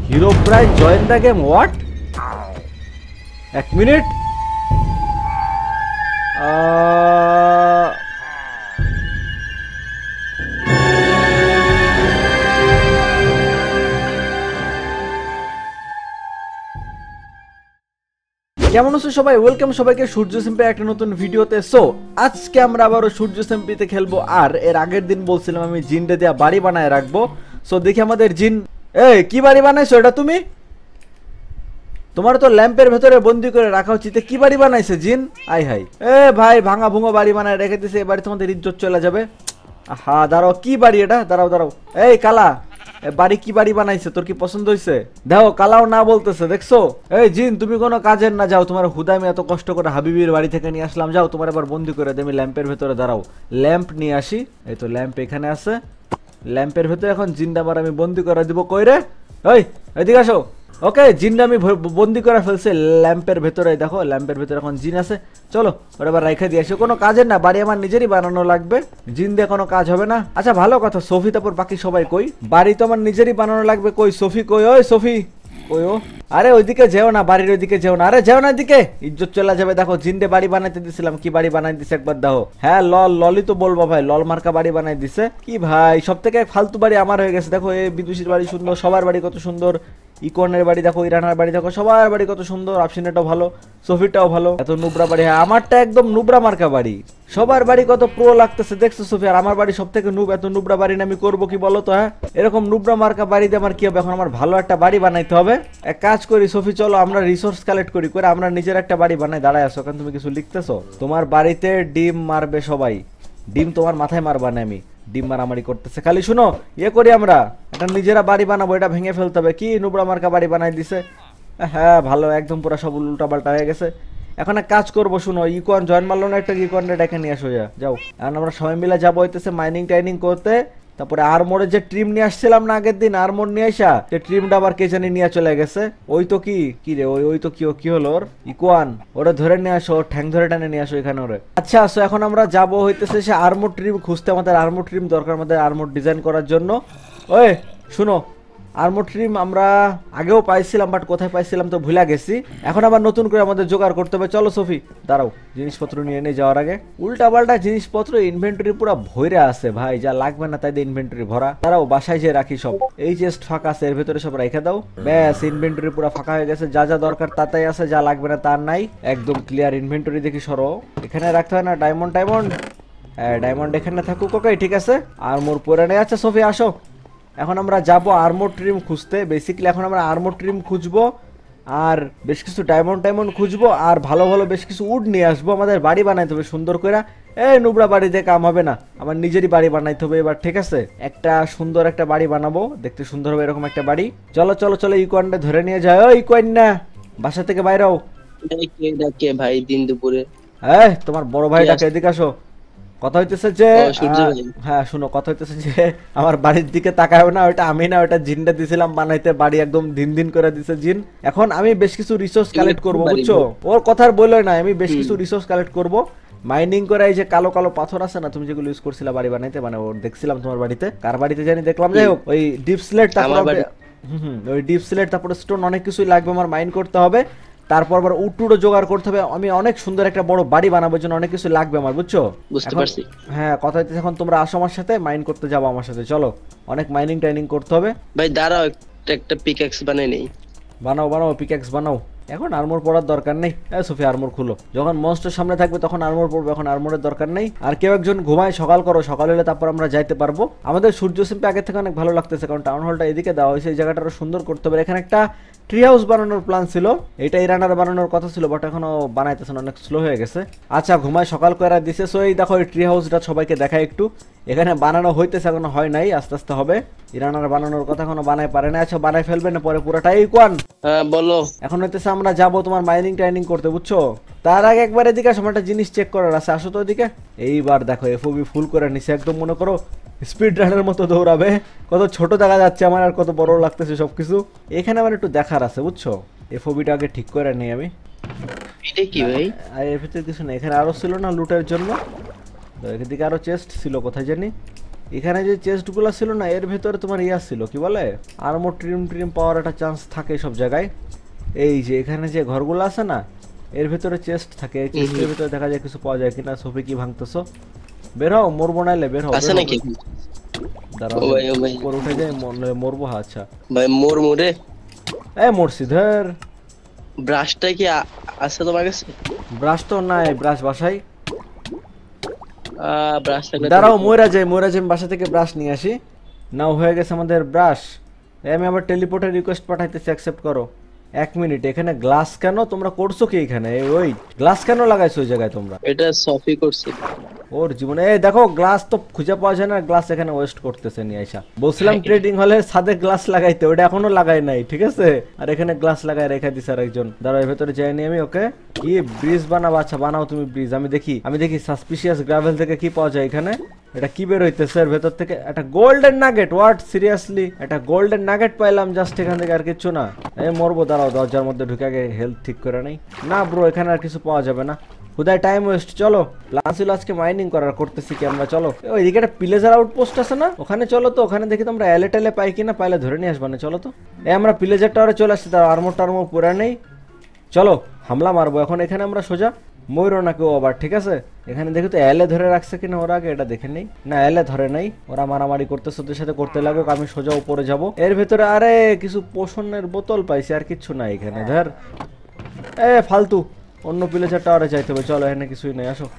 Herobrine join the game. What? এক minute. কেমন আছো সবাই? ওয়েলকাম সবাইকে সূর্য সিম্পি একটা নতুন ভিডিওতে। সো আজকে আমরা আবারও সূর্য সিম্পিতে খেলবো। আর এর আগের দিন বলছিলাম আমি জিনটা দিয়া বাড়ি বানায় রাখবো। সো দেখি আমাদের জিন, এই কি বাড়ি বানাইছো এটা তুমি? তোমার তো ল্যাম্পের ভেতরে বন্দি করে রাখা উচিত। কি বাড়ি বানাইছে জিন? আই হাই, এ ভাই ভাঙা ভুঙো বাড়ি বানায় রেখে দিছে। এবারে তোমাদের ইজ্জত চলে যাবে। হ্যাঁ দাঁড়াও, কি বাড়ি এটা? দাঁড়াও দাঁড়াও, এই কালা বাড়ি কি বাড়ি বানাইছে? তোর কি পছন্দ হয়েছে? দেখো কালাও না বলতেছে, দেখছো? এই জিন তুমি কোনো কাজের না, যাও। তোমার হুদা আমি এত কষ্ট করে হাবিবির বাড়ি থেকে নিয়ে আসলাম, যাও তোমার এবার বন্দি করে দেমি ল্যাম্পের ভেতরে। দাঁড়াও ল্যাম্প নিয়ে আসি। এই তো ল্যাম্প এখানে আছে। ল্যাম্পের ভেতরে এখন জিনটা আমার আমি বন্দি করে দিব। কই রে? ওই এদিকে আসো। ওকে, জিনটা আমি বন্দি করে ফেলছে ল্যাম্পের ভেতরে। দেখো ল্যাম্পের ভেতরে এখন জিন আছে। চলো ওরা এবার রেখে দিয়ে আসি। কোনো কাজের না, বাড়ি আমার নিজেরই বানানো লাগবে। জিন দিয়ে কোনো কাজ হবে না। আচ্ছা ভালো কথা, সোফি তারপর বাকি সবাই কই? বাড়ি তো আমার নিজেরই বানানো লাগবে। কই সোফি? কই ওই সোফি? কই ও? আরে ওইদিকে যেও না, বাড়ির ওইদিকে যেও না। আরে যেও না এদিকে, ইজ্জত চলে যাবে। দেখো জিনদে বাড়ি বানাইতে দিছিলাম, কি বাড়ি বানাই দিছে একবার দেখো। হ্যাঁ ললই তো বলবো ভাই, লল মার্কা বাড়ি বানাই দিছে। কি ভাই সব থেকে ফালতু বাড়ি আমার হয়ে গেছে। দেখো এই বিদুষীর বাড়ি সুন্দর, সবার বাড়ি কত সুন্দর। ইকনের বাড়ি দেখো, ইরানার বাড়ি দেখো, সবার বাড়ি কত সুন্দর। আফসিনেটাও ভালো, সোফিটাও ভালো। এত নুবরা বাড়ি। হ্যাঁ আমারটা একদম নুবরা মার্কা বাড়ি। সবার বাড়ি কত প্রো লাগতেছে দেখছো সোফি? আর আমার বাড়ি সব থেকে নুব। এত নুবরা বাড়ি না আমি করবো কি বলো তো? হ্যাঁ এরকম নুবরা মার্কা বাড়িতে আমার কি হবে? এখন আমার ভালো একটা বাড়ি বানাইতে হবে। এক কাজ করি সোফি, চলো আমরা রিসোর্স কালেক্ট করি, করে আমরা নিজের একটা বাড়ি বানাই। দাঁড়ায় আসো, কারণ তুমি কিছু লিখতেছো। তোমার বাড়িতে ডিম মারবে সবাই। ডিম তোমার মাথায় মারবা না আমি। ডিম মারামারি করতেছে খালি। শুনো ইয়ে করি, আমরা একটা নিজেরা বাড়ি বানাবো। এটা ভেঙে ফেলতে হবে। কি নুবরা মার্কা বাড়ি বানাই দিছে। হ্যাঁ ভালো, একদম পুরো সব উল্টা পাল্টা হয়ে গেছে। এখন এক কাজ করবো, শুনো ইকোয়ান জয়েন মারলো না, একটা ইকোয়ানটা ডেকে নিয়ে আসো। যাও এখন আমরা সবাই মিলে যাবো হইতেছে মাইনিং টাইনিং করতে। তারপরে আরমোরে যে ট্রিম নিয়ে আসছিলাম না আগের দিন, আরমোর নিয়ে আসা, সে ট্রিমটা আবার কে জানি নিয়ে চলে গেছে। ওই তো কি রে, ওই তো কি হলো ওর? ইকোয়ান ওরা ধরে নিয়ে আসো, ঠ্যাং ধরে টানে নিয়ে আসো এখানে ওরে। আচ্ছা আসো, এখন আমরা যাবো হইতেছে সে আরমোর ট্রিম খুঁজতে। আমাদের আরমোর ট্রিম দরকার, আমাদের আরমোর ডিজাইন করার জন্য। ওই শুনো, আর্মোর ট্রিম আমরা আগেও পাইছিলাম, বাট কোথায় পাইছিলাম তো ভুলে গেছি। এখন আবার নতুন করে আমাদের জোগাড় করতে হবে। চলো সোফি দাঁড়াও, জিনিসপত্র নিয়ে নিয়ে যাওয়ার আগে। উল্টা পাল্টা জিনিসপত্র ইনভেন্টরি পুরো ভইরা আছে ভাই, যা লাগবে না তাই দিয়ে ইনভেন্টরি ভরা। দাঁড়াও বাসায় যে রাখি সব। এই চেস্ট ফাঁকা আছে, এর ভেতরে সব রেখে দাও। ব্যাস ইনভেন্টরি পুরো ফাঁকা হয়ে গেছে। যা যা দরকার তাই আছে, যা লাগবে না তার নাই। একদম ক্লিয়ার ইনভেন্টরি। দেখি সরো, এখানে রাখতে হয় না ডায়মন্ড। হ্যাঁ ডায়মন্ড এখানে থাকুক। ওকে ঠিক আছে, আর্মোর পরে নেই। আচ্ছা সোফি আসো, এখন আমরা যাব আর্মোর ট্রিম খুঁজতে। বেসিক্যালি এখন আমরা আর্মোর ট্রিম খুঁজবো, আর বেশ কিছু ডায়মন্ড খুঁজবো, আর ভালো ভালো বেশ কিছু উড নিয়ে আসবো। আমাদের বাড়ি বানাইতে হবে সুন্দর করে। এই নুবরা বাড়িতে কাম হবে না, আমার নিজেরই বাড়ি বানাইতে হবে এবার। ঠিক আছে, একটা সুন্দর একটা বাড়ি বানাবো, দেখতে সুন্দর হবে এরকম একটা বাড়ি। চলো চলো চলো, ইকোয়ানটা ধরে নিয়ে যায়। ওই ইকোয়ান না, বাসা থেকে বাইরে হও। ভাই দিন দুপুরে। হ্যাঁ তোমার বড় ভাই ডাকে, এদিকে আসো। কথা হইতেছে যে, হ্যাঁ শুনো, কথা হইতেছে যে আমার বাড়ির দিকে তাকাও না। ওটা আমি না, ওটা জিনটা দিছিলাম বানাইতে। বাড়ি একদম দিন দিন করে দিছে জিন। এখন আমি বেশ কিছু রিসোর্স কালেক্ট করবো, বুঝছো? ওর কথার বললোই না, আমি বেশ কিছু রিসোর্স কালেক্ট করবো মাইনিং করে। এই যে কালো কালো পাথর আছে না, তুমি যেগুলো ইউজ করছিলা বাড়ি বানাইতে, মানে ওর দেখছিলাম তোমার বাড়িতে। কার বাড়িতে জানি দেখলাম। যাই হোক, ওই ডিপ স্লেট, তারপর ওই ডিপ স্লেট, তারপরে স্টোন, অনেক কিছুই লাগবে আমার মাইন করতে হবে। তারপর আবার উটুডো জোগাড় করতে হবে। আমি অনেক সুন্দর একটা বড় বাড়ি বানাবার জন্য অনেক কিছু লাগবে আমার, বুঝছো? বুঝতে পারছি। হ্যাঁ কথা হইতেছে, এখন তোমরা আসো আমার সাথে, মাইন করতে যাবো আমার সাথে। চলো, অনেক মাইনিং টাইনিং করতে হবে। ভাই দাঁড়াও, একটা পিকঅ্যাক্স বানাই নেই। বানাও পিক্যাক্স বানাও। এখন আর্মোর পরার দরকার নেই। সোফি আর্মোর খুলো, যখন মনস্টার সামনে থাকবে তখন আর্মোর পরবে, এখন আর্মোরের দরকার নেই। আর কেউ একজন ঘুমায়, সকাল করো, সকাল হলে তারপর আমরা যাইতে পারবো। আমাদের সূর্য সিম্পি আগের থেকে অনেক ভালো লাগতেছে, কারণ টাউন হলটা এদিকে দেওয়া হয়েছে। এই জায়গাটা আরো সুন্দর করতে হবে। এখানে একটা ট্রি হাউস বানানোর প্ল্যান ছিল, এটা ইরানার বানানোর কথা ছিল, বাট এখনো বানাইতেছে না, অনেক স্লো হয়ে গেছে। আচ্ছা ঘুমায় সকাল করে দিছে। সো এই দেখো এই ট্রি হাউসটা সবাইকে দেখায় একটু। এখানে বানানো হইতেছে, এখনো হয় নাই, আস্তে আস্তে হবে। ইরানার বানানোর কথা এখনো বানাই পারে না। আচ্ছা বানাই ফেলবে না পরে পুরোটাই। কোয়ান হ্যাঁ বলো। এখন হইতেছে আমরা যাবো তোমার মাইনিং টাইনিং করতে, বুঝছো? তার আগে একবার এদিকে আসো, একটা জিনিস চেক করার আছে। আসো তো এদিকে। এইবার দেখো এফওবি ফুল করে নিছে, একদম মনে করো স্পিড রানের মতো দৌড়াবে। কত ছোট দেখা যাচ্ছে আমার, আর কত বড় লাগতেছে সবকিছু। এখানে আমার একটু দেখার আছে, বুঝছো? এফওবিটা আগে ঠিক করে নেই আমি। এটা কি ভাই? আর এর ভিতরে কিছু নেই। এখানে আরো ছিল না লুটের জন্য, তো এদিকে আরো চেস্ট ছিল কোথায় জানি। এখানে যে চেস্টগুলো ছিল না এর ভেতরে তোমার ইয়া ছিল কি বলে আর্মর ট্রিম পাওয়ার একটা চান্স থাকে সব জায়গায়। এই যে এখানে যে ঘরগুলো আছে না এর ভেতরে চেস্ট থাকে, এই চেস্টের ভেতরে দেখা যায় কিছু পাওয়া যায় কিনা। সোফি কি ভাঙতেছো? বের হও, মরবো নাইলে বের হও। আছে নাকি? দাঁড়াও উপর উঠে যাই, মরবো। আচ্ছা ভাই মোরে মরছি ধর। ব্রাশটা কি আছে তোমার কাছে? ব্রাশ তো নাই, ব্রাশ বাসাই। ব্রাশ থাকলে দাঁড়াও ময়রা যাই আমি বাসা থেকে ব্রাশ নিয়ে আসি। নাও হয়ে গেছে আমাদের ব্রাশ। আমি আবার টেলিপোর্টের রিকোয়েস্ট পাঠাইতেছি, অ্যাকসেপ্ট করো। 1 মিনিট, এখানে গ্লাস কেন তোমরা করছো কি? এখানে ওই গ্লাস কেন লাগাইছো ওই জায়গায় তোমরা? এটা সফি করছে ওর জীবনে। এই দেখো গ্লাস তো খুঁজে পাওয়া যায় না, গ্লাস এখানে ওয়েস্ট করতেছে নিয়ে আইসা। বলছিলাম ট্রেডিং হলে সাদে গ্লাস লাগাইতে, ওটা এখনো লাগাই নাই, ঠিক আছে? আর এখানে গ্লাস লাগাই রেখে দিছে আর একজন। দাঁড়াও এর ভেতরে যাইনি আমি। ওকে কি ব্রিজ বানাবো? আচ্ছা বানাও তুমি ব্রিজ। আমি দেখি সাসপিশিয়াস গ্রাভেল থেকে কি পাওয়া যায় এখানে। এটা কি বের হইতেছে এর ভেতর থেকে? একটা গোল্ডেন নাগেট। What, seriously? একটা গোল্ডেন নাগেট পাইলাম জাস্ট এখান থেকে, আর কিছু না। এই মরবো, দাঁড়াও দরজার মধ্যে ঢুকে আগে হেলথ ঠিক করে নেই। না ব্রো এখানে আর কিছু পাওয়া যাবে না, কোথায় টাইম ওয়েস্ট। চলো প্ল্যান ছিল আজকে মাইনিং করার, করতেছি কি আমরা। চলো ওইদিকে একটা প্লেজার আউটপোস্ট আছে না, ওখানে চলো তো। ওখানে দেখি তোমরা এলে টেলে পাই কিনা, পাইলে ধরে নিয়ে আসবা না। চলো তো আমরা প্লেজার টাওয়ারে চলে আসছি, তার আর্মর টার্মর পুরা নেই। চলো হামলা মারবো এখন এখানে আমরা সোজা। ময়ূরও না কেউ আবার, ঠিক আছে? এখানে দেখি তো এলে ধরে রাখছে কিনা ওরা, আগে এটা দেখে নেই। না এলে ধরে নাই, ওরা মারামারি করতেছে, ওদের সাথে করতে লাগুক। আমি সোজা উপরে যাব। এর ভেতরে আরে কিছু পোষণের বোতল পাইছি, আর কিচ্ছু নাই এখানে। ধর ফালতু, অন্য প্লেজার টাওয়ারে যাইতে হবে। চলো এখানে কিছুই নেই, আসো।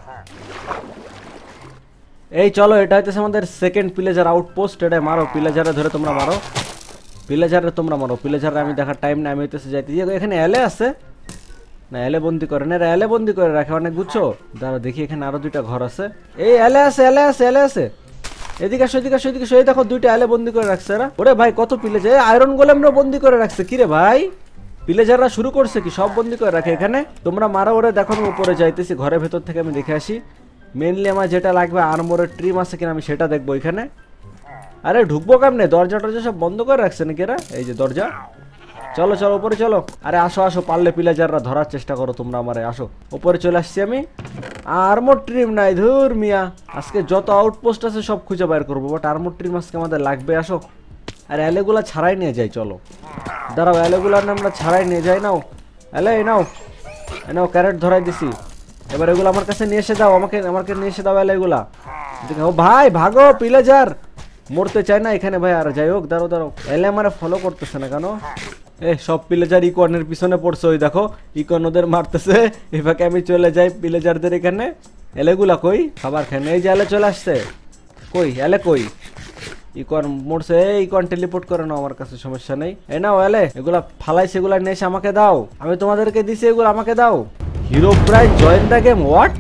এই চলো, এটা হইতেছে আমাদের সেকেন্ড প্লেজার আউটপোস্ট। এটা মারো প্লেজারে ধরে, তোমরা মারো প্লেজারে, তোমরা মারো প্লেজারে। আমি দেখার টাইম না, আমি হইতেছে যাইতে। এখানে এলে আছে না, এলে বন্দি করে না, এলে বন্দি করে রাখে অনেক, বুঝছো? দাঁড়া দেখি এখানে আরো 2টা ঘর আছে। এই এলে আছে এদিকে আসো, এদিকে আসো, এদিকে আসো। এই দেখো 2টা এলে বন্দি করে রাখছে এরা। ওরে ভাই কত প্লেজার, আয়রন গোলেমরা বন্দি করে রাখছে। কিরে ভাই প্লেজাররা শুরু করছে কি, সব বন্দি করে রাখে এখানে। তোমরা মারো ওরে। দেখো আমি উপরে যাইতেছি, ঘরের ভেতর থেকে আমি দেখে আসি। মেনলি আমার যেটা লাগবে আর্মরের ট্রিম আছে কিনা আমি সেটা দেখবো এখানে। আরে ঢুকবো কেমনে? দরজা টরজা সব বন্ধ করে রাখছে নাকি এরা? এই যে দরজা। চলো চলো উপরে চলো। আরে আসো আসো, পারলে প্লেজাররা ধরার চেষ্টা করো তোমরা আমারে। আসো উপরে চলে আসছি আমি। আর্মর ট্রিম নাই, ধুর মিয়া। আজকে যত আউটপোস্ট আছে সব খুঁজে বের করবো, বাট আর্মর ট্রিম আজকে আমাদের লাগবে। আসো। আর এলেগুলা ছাড়াই নিয়ে যাই, চলো। দাঁড়াও এলেগুলা আমরা ছাড়াই নিয়ে যাই। নাও এলে, নাও নাও, ক্যারেট ধরাই দিছি। এবার এগুলো আমার কাছে নিয়ে এসে দাও, আমাকে নিয়ে এসে দাও এলেগুলা। ও ভাই ভাগো, প্লেজার মরতে চায় না এখানে ভাই। আর যাই হোক, দাঁড়াও এলে আমার ফলো করতেছে না কেন? সব প্লেজার ইকনের পিছনে পড়ছে, ওই দেখো ইকন ওদের মারতেছে। এভাবে আমি চলে যাই প্লেজারদের এখানে। এলেগুলা কই? খাবার খায় না। এই যে এলে চলে আসছে। কই এলে কই? ইকন মরছে। ইকন টেলিপোর্ট করে নাও আমার কাছে, সমস্যা নেই। এই নাও এলে, এগুলা ফালাইছে, এগুলা নিয়ে এসে আমাকে দাও। আমি তোমাদেরকে দিছি, এগুলো আমাকে দাও। Hero prize join the game. What?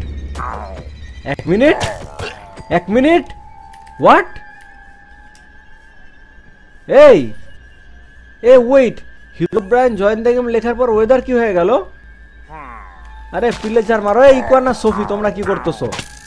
1 minute what? এই wait, Herobrine join the game লেখার পর ওয়েদার কি হয়ে গেল? আরে প্লেজার মারো। এই ইকোয়ান না সোফি, তোমরা কি করতেছো?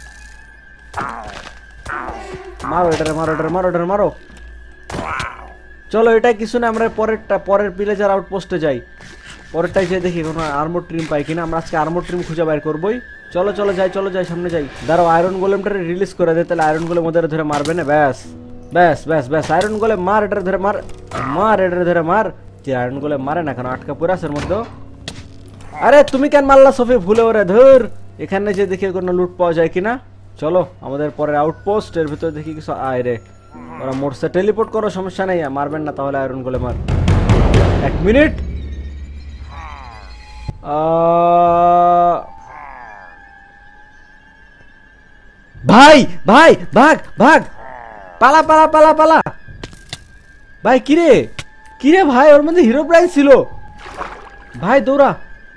মারো এটারে, মারো। চলো এটাই কিছু না, আমরা পরের প্লেজার আউটপোস্টে যাই। পরেরটাই যাই দেখি কোনো আর্মর ট্রিম পাই কিনা। আমরা আজকে আর্মর ট্রিম খুঁজে বাইর করবোই। চলো যাই সামনে যাই। দাঁড়াও আয়রন গোলেমটারে রিলিজ করে দে, তাহলে আয়রন গোলেম ওদের ধরে মারবে না। ব্যাস আয়রন গোলেম মার, এটারে ধরে মার। এটারে ধরে মার। যে আয়রন গোলেম মারে না কেন? আটকা পড়ে আছে এর মধ্যে। আরে তুমি কেন মারলা সোফি ভুলে? ওরে ধর। এখানে যে দেখি কোনো লুট পাওয়া যায় কিনা। চলো আমাদের পরের আউটপোস্ট, এর ভিতরে দেখি কিছু। আয় রে, ওরা মোটসে টেলিপোর্ট করো, সমস্যা নেই। মারবেন না তাহলে আয়রন গোলেম মার। 1 মিনিট। ভাই ভাগ পালা। ভাই কিরে ভাই, ওর মধ্যে হিরো প্রাইজ ছিল ভাই, দৌড়া।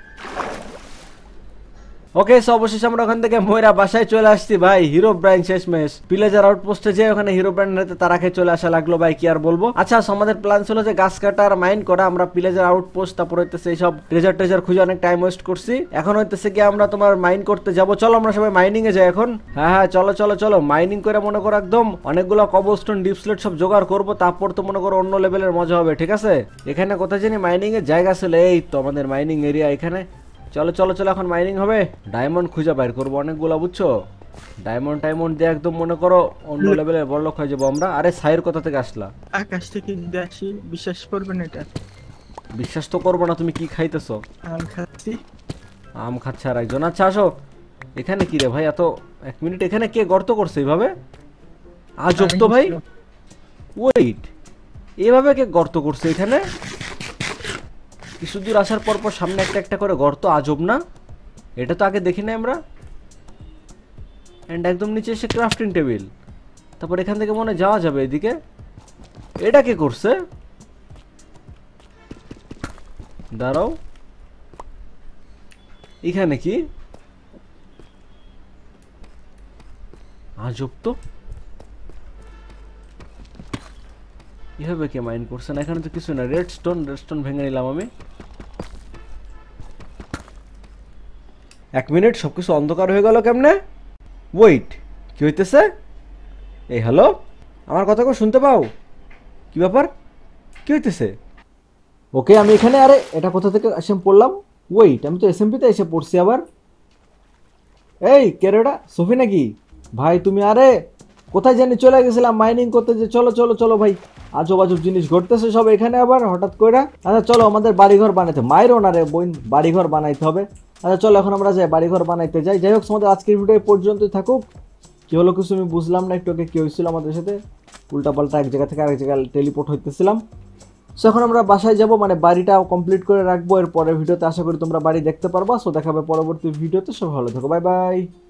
ওকে অবশেষে আমরা ওখান থেকে ময়রা বাসায় চলে আসছি ভাই। হিরো ব্রাইন শেষমেশ প্লেজার আউটপোস্টে যে ওখানে হিরো ব্রাইন হাতে তারা খেয়ে চলে আসা লাগলো ভাই, কি আর বলবো। আচ্ছা আমাদের প্ল্যান ছিল যে গাছ কাটা আর মাইন করা। আমরা প্লেজার আউটপোস্ট, তারপর হইতেছে এইসব ট্রেজার খুঁজে অনেক টাইম ওয়েস্ট করছি। এখন হইতেছে কি আমরা তোমার মাইন করতে যাব। চলো আমরা সবাই মাইনিং এ যাই এখন। হ্যাঁ চলো মাইনিং করে মনে করো একদম অনেকগুলো কবলস্টোন ডিপস্লেট সব জোগাড় করবো। তারপর তো মনে করো অন্য লেভেলের মজা হবে, ঠিক আছে? এখানে কোথায় জানি মাইনিং এর জায়গা ছিল। এই তো আমাদের মাইনিং এরিয়া এখানে। চলো এখন মাইনিং হবে। ডায়মন্ড খুঁজে বাইর করবো অনেকগুলো, বুঝছো? ডায়মন্ড টাইমন্ড দিয়ে একদম মনে করো অন্য লেভেলের বড় লোক হয়ে যাবো আমরা। আরে সাইর কোথা থেকে আসলা? আকাশ থেকে যদি আসি বিশ্বাস করবেন এটা? বিশ্বাস তো করবো না, তুমি কি খাইতেছো? আম খাচ্ছি। আম খাচ্ছে আর একজন। আচ্ছা আসো। এখানে কি রে ভাই এত, এক মিনিট, এখানে কে গর্ত করছে এইভাবে? আজব তো ভাই। ওয়েট, এভাবে কে গর্ত করছে এখানে? কিছু দূর আসার পর পর সামনে একটা একটা করে গর্ত, আজব না? এটা তো আগে দেখি না আমরা। এন্ড একদম নিচে এসে ক্রাফটিং টেবিল। তারপর এখান থেকে মনে হয় যাওয়া যাবে এদিকে। এটা কে করছে? দাঁড়াও, এখানে কি? আজব তো, এভাবে কে মাইন্ড করছে না? এখানে তো কিছু না, রেডস্টোন ভেঙে নিলাম আমি। এক মিনিট, সবকিছু অন্ধকার হয়ে গেল কেমনে? ওয়েট, কি হইতেছে? এই হ্যালো, আমার কথা কেউ শুনতে পাও? কি ব্যাপার, কি হইতেছে? ওকে আমি এখানে, আরে এটা কোথা থেকে এসে পড়লাম? ওয়েট, আমি তো এসএমপিতে এসে পড়ছি আবার। এই কেরেটা সফি নাকি? ভাই তুমি, আরে কোথায় জানি চলে গেছিলাম মাইনিং করতে, যে চলো চলো চলো ভাই, আজব আজব জিনিস ঘটতেছে সব এখানে আবার হঠাৎ করে। আচ্ছা চলো আমাদের বাড়িঘর বানাইতে, মায়ের ওনারে বোন বাড়িঘর বানাইতে হবে। আচ্ছা চলো এখন আমরা যাই বাড়িঘর বানাইতে যাই। যাই হোক, আমাদের আজকের ভিডিও এই পর্যন্তই থাকুক। কি হলো কিছু আমি বুঝলাম না, একটু আগে কি হয়েছিল আমাদের সাথে, উল্টাপাল্টা এক জায়গা থেকে আরেক জায়গায় টেলিপোর্ট হইতেছিলাম। সো এখন আমরা বাসায় যাব, মানে বাড়িটা কমপ্লিট করে রাখবো। এর পরের ভিডিওতে আশা করি তোমরা বাড়ি দেখতে পারবা। সো দেখাবে পরবর্তী ভিডিওতে, সব ভালো থাকো, বাই বাই।